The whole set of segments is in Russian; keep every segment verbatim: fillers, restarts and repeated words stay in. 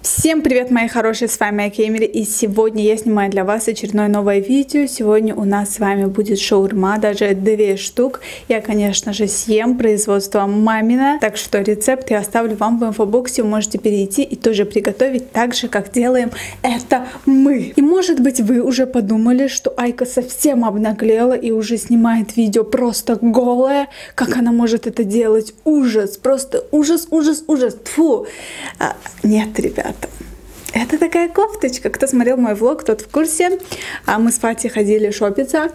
Всем привет, мои хорошие, с вами Акемери, и сегодня я снимаю для вас очередное новое видео. Сегодня у нас с вами будет шаурма, даже две штук. Я, конечно же, съем, производство мамина, так что рецепт я оставлю вам в инфобоксе, вы можете перейти и тоже приготовить так же, как делаем это мы. И может быть вы уже подумали, что Айка совсем обнаглела и уже снимает видео просто голая. Как она может это делать? Ужас, просто ужас, ужас, ужас. Тьфу. А, нет, ребят. Это такая кофточка. Кто смотрел мой влог, тот в курсе. А мы с Фати ходили шопиться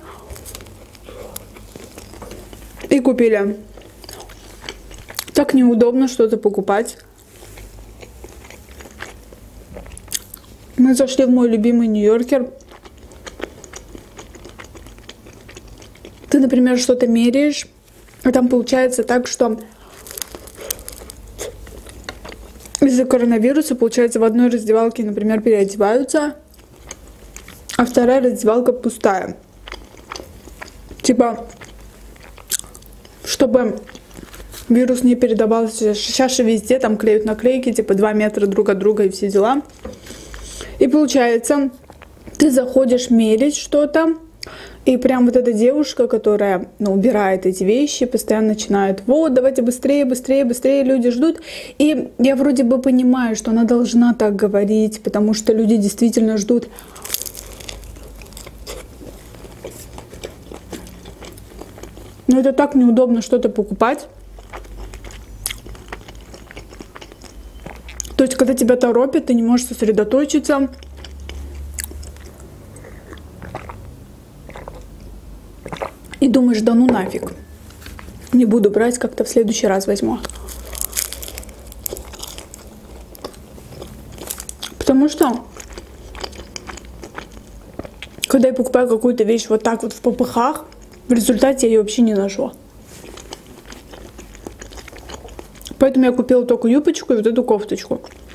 и купили. Так неудобно что-то покупать. Мы зашли в мой любимый Нью-Йоркер. Ты, например, что-то меряешь, а там получается так, что из-за коронавируса, получается, в одной раздевалке, например, переодеваются, а вторая раздевалка пустая. Типа, чтобы вирус не передавался, сейчас же везде там клеют наклейки, типа два метра друг от друга и все дела. И получается, ты заходишь мерить что-то, и прям вот эта девушка, которая, ну, убирает эти вещи, постоянно начинает: вот, давайте быстрее, быстрее, быстрее, люди ждут. И я вроде бы понимаю, что она должна так говорить, потому что люди действительно ждут. Но это так неудобно что-то покупать. То есть, когда тебя торопят, ты не можешь сосредоточиться. И думаешь, да ну нафиг, не буду брать, как-то в следующий раз возьму. Потому что, когда я покупаю какую-то вещь вот так вот в попыхах, в результате я ее вообще не ношу. Поэтому я купила только юбочку и вот эту кофточку.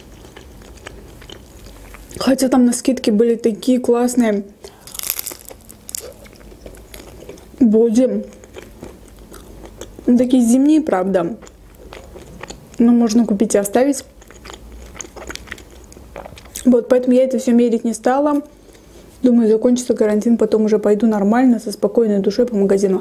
Хотя там на скидке были такие классные боди. Такие зимние, правда. Но можно купить и оставить. Вот, поэтому я это все мерить не стала. Думаю, закончится карантин, потом уже пойду нормально, со спокойной душой по магазину.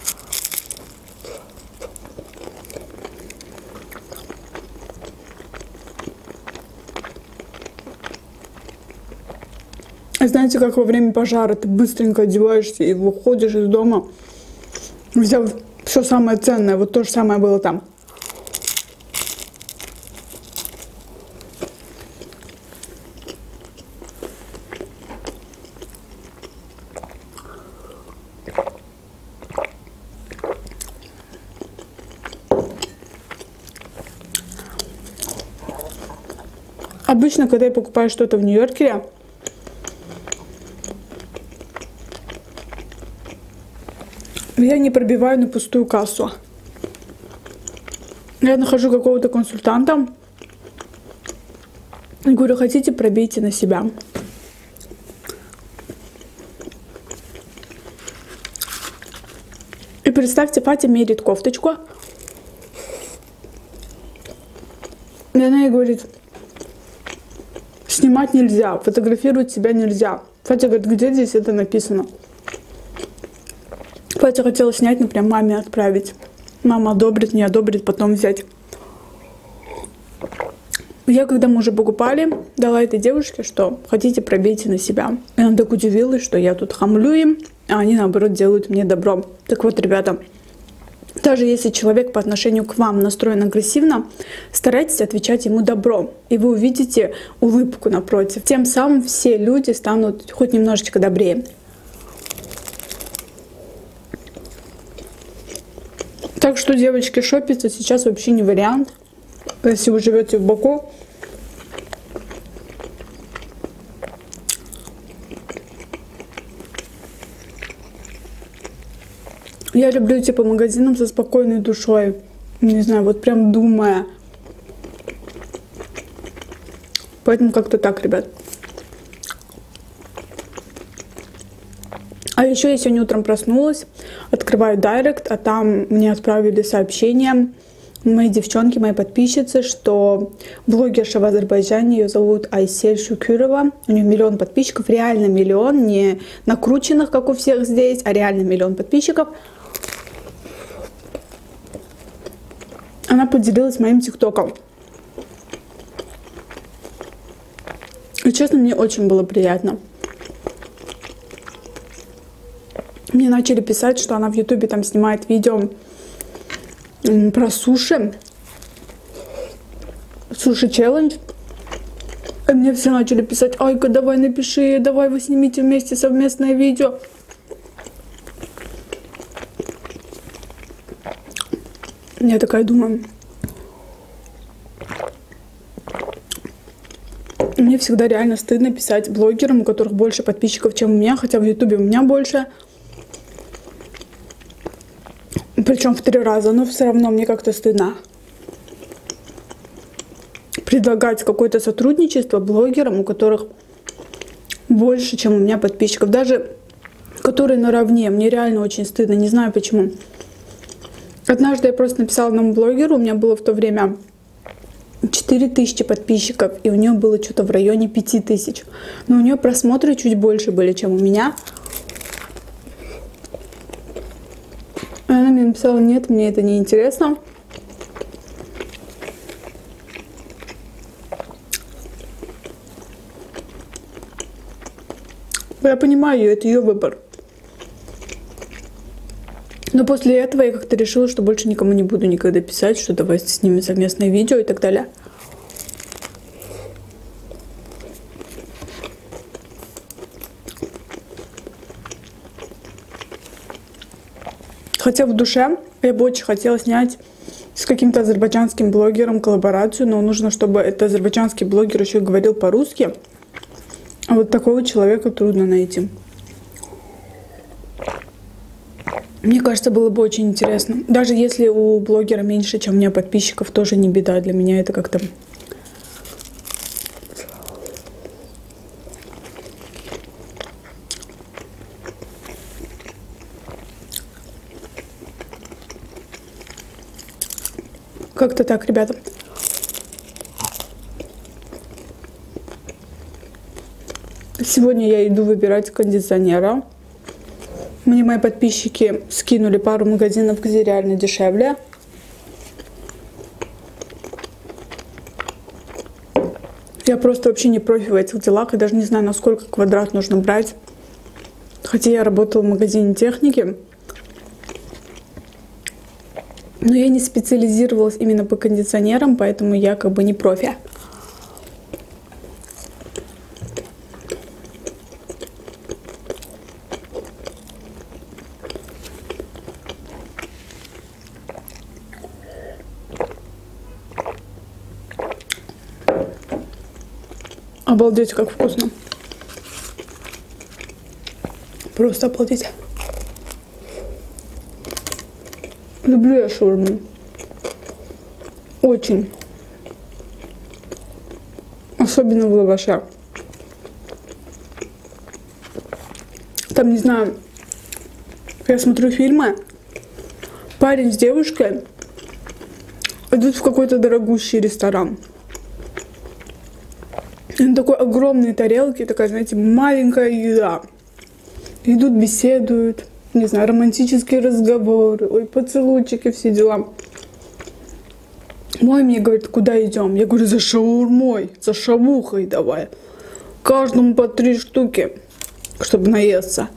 Знаете, как во время пожара ты быстренько одеваешься и выходишь из дома, взяв все самое ценное. Вот то же самое было там. Обычно, когда я покупаю что-то в Нью-Йоркере, я не пробиваю на пустую кассу. Я нахожу какого-то консультанта и говорю: хотите, пробейте на себя. И представьте, Фатя мерит кофточку. И она ей говорит: снимать нельзя, фотографировать себя нельзя. Фатя говорит: где здесь это написано? Фатя хотела снять, но прям маме отправить. Мама одобрит, не одобрит, потом взять. Я, когда мы уже покупали, дала этой девушке, что хотите, пробейте на себя. И она так удивилась, что я тут хамлю им, а они, наоборот, делают мне добро. Так вот, ребята, даже если человек по отношению к вам настроен агрессивно, старайтесь отвечать ему добро, и вы увидите улыбку напротив. Тем самым все люди станут хоть немножечко добрее. Так что, девочки, шопиться сейчас вообще не вариант, если вы живете в Баку. Я люблю идти по магазинам со спокойной душой, не знаю, вот прям думая. Поэтому как-то так, ребят. А еще я сегодня утром проснулась, открываю Директ, а там мне отправили сообщение мои девчонки, мои подписчицы, что блогерша в Азербайджане, ее зовут Айсель Шукюрова. У нее миллион подписчиков, реально миллион, не накрученных, как у всех здесь, а реально миллион подписчиков. Она поделилась моим тиктоком. И честно, мне очень было приятно. Мне начали писать, что она в ютубе там снимает видео про суши. Суши-челлендж. И мне все начали писать: Айка, давай напиши, давай вы снимите вместе совместное видео. Я такая думаю, мне всегда реально стыдно писать блогерам, у которых больше подписчиков, чем у меня, хотя в ютубе у меня больше. Причем в три раза, но все равно мне как-то стыдно предлагать какое-то сотрудничество блогерам, у которых больше, чем у меня подписчиков. Даже которые наравне. Мне реально очень стыдно, не знаю почему. Однажды я просто написала одному блогеру, у меня было в то время четыре тысячи подписчиков, и у нее было что-то в районе пяти тысяч. Но у нее просмотры чуть больше были, чем у меня. И она мне написала: нет, мне это не интересно. Я понимаю ее, это ее выбор. Но после этого я как-то решила, что больше никому не буду никогда писать, что давай снимем совместное видео и так далее. Хотя в душе я бы очень хотела снять с каким-то азербайджанским блогером коллаборацию, но нужно, чтобы этот азербайджанский блогер еще говорил по-русски. А вот такого человека трудно найти. Мне кажется, было бы очень интересно. Даже если у блогера меньше, чем у меня подписчиков, тоже не беда. Для меня это как-то... Как-то так, ребята. Сегодня я иду выбирать кондиционера. Мне мои подписчики скинули пару магазинов, где реально дешевле. Я просто вообще не профи в этих делах. Я даже не знаю, на сколько квадрат нужно брать. Хотя я работала в магазине техники. Но я не специализировалась именно по кондиционерам, поэтому я как бы не профи. Обалдеть, как вкусно. Просто обалдеть. Люблю я шаурму. Очень. Особенно в лаваше. Там, не знаю, я смотрю фильмы, парень с девушкой идут в какой-то дорогущий ресторан. На такой огромной тарелке, такая, знаете, маленькая еда. Идут, беседуют, не знаю, романтические разговоры, ой, поцелуйчики, все дела. Мой мне говорит: куда идем? Я говорю: за шаурмой, за шавухой давай. Каждому по три штуки, чтобы наесться.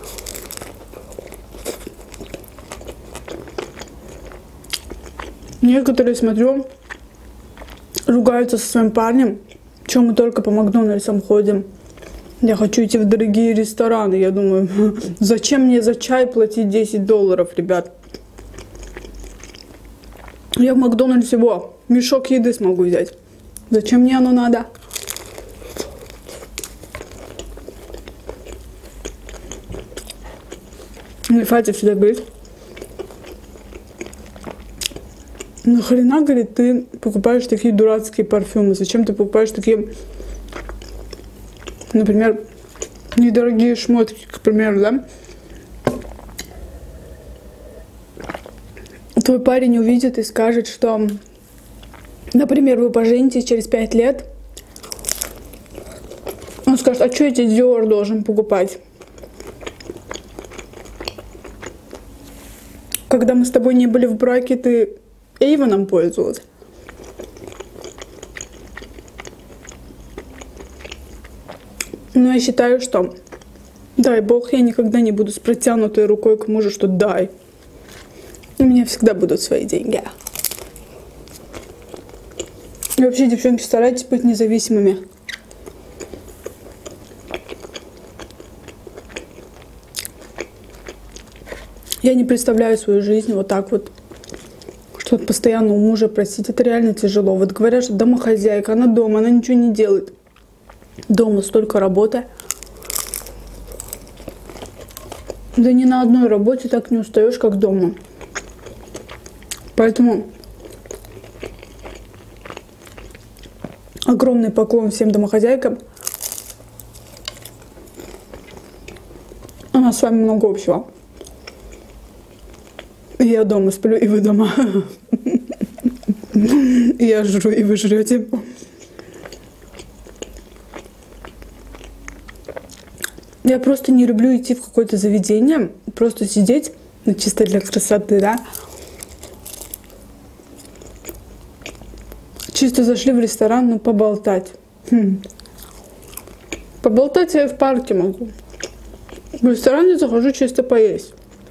Некоторые, смотрю, ругаются со своим парнем. Чем мы только по Макдональдсам ходим. Я хочу идти в дорогие рестораны. Я думаю, зачем мне за чай платить десять долларов, ребят? Я в Макдональдсе его мешок еды смогу взять. Зачем мне оно надо? И Фатя всегда говорит: нахрена, говорит, ты покупаешь такие дурацкие парфюмы? Зачем ты покупаешь такие, например, недорогие шмотки, к примеру, да? твой парень увидит и скажет, что, например, вы поженитесь через пять лет, он скажет: а что я тебе Dior должен покупать? Когда мы с тобой не были в браке, ты Эйвоном пользовалась. Но я считаю, что, дай бог, я никогда не буду с протянутой рукой к мужу, что дай. У меня всегда будут свои деньги. И вообще, девчонки, старайтесь быть независимыми. Я не представляю свою жизнь вот так вот, что постоянно у мужа просить. Это реально тяжело. Вот говорят, что домохозяйка, она дома, она ничего не делает. Дома столько работы. Да ни на одной работе так не устаешь, как дома. Поэтому огромный поклон всем домохозяйкам. У нас с вами много общего. Я дома сплю, и вы дома. Я жру, и вы жрете. Я просто не люблю идти в какое-то заведение, просто сидеть, ну, чисто для красоты, да. Чисто зашли в ресторан, ну, поболтать. Хм. Поболтать я и в парке могу. В ресторане захожу чисто поесть.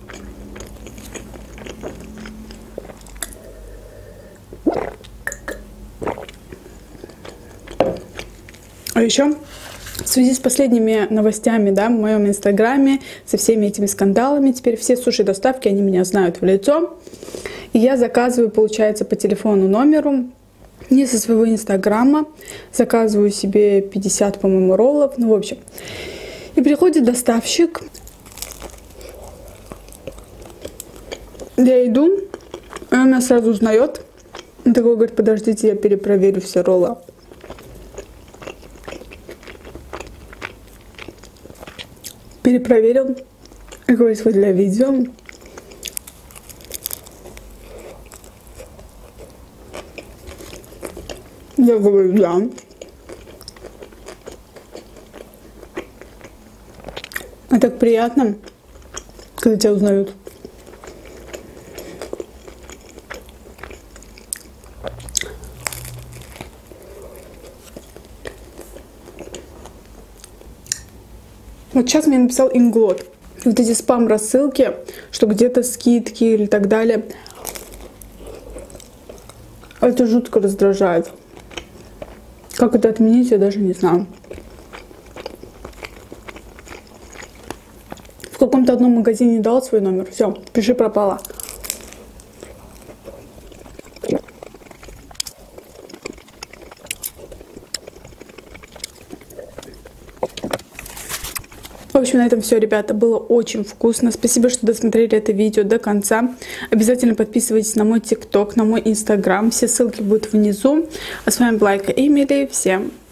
А еще в связи с последними новостями, да, в моем инстаграме, со всеми этими скандалами, теперь все суши-доставки, они меня знают в лицо. И я заказываю, получается, по телефону номеру, не со своего инстаграма, заказываю себе пятьдесят, по-моему, роллов, ну, в общем. И приходит доставщик. Я иду, и он меня сразу узнает. Он такой говорит: подождите, я перепроверю все роллы. Перепроверил. И говорит: вы для видео? Я говорю: да. А так приятно, когда тебя узнают. Вот сейчас мне написал Инглот. Вот эти спам-рассылки, что где-то скидки или так далее. Это жутко раздражает. Как это отменить, я даже не знаю. В каком-то одном магазине дал свой номер. Все, пиши пропало. В общем, на этом все, ребята. Было очень вкусно. Спасибо, что досмотрели это видео до конца. Обязательно подписывайтесь на мой тикток, на мой инстаграм. Все ссылки будут внизу. А с вами была Эмили. Всем пока.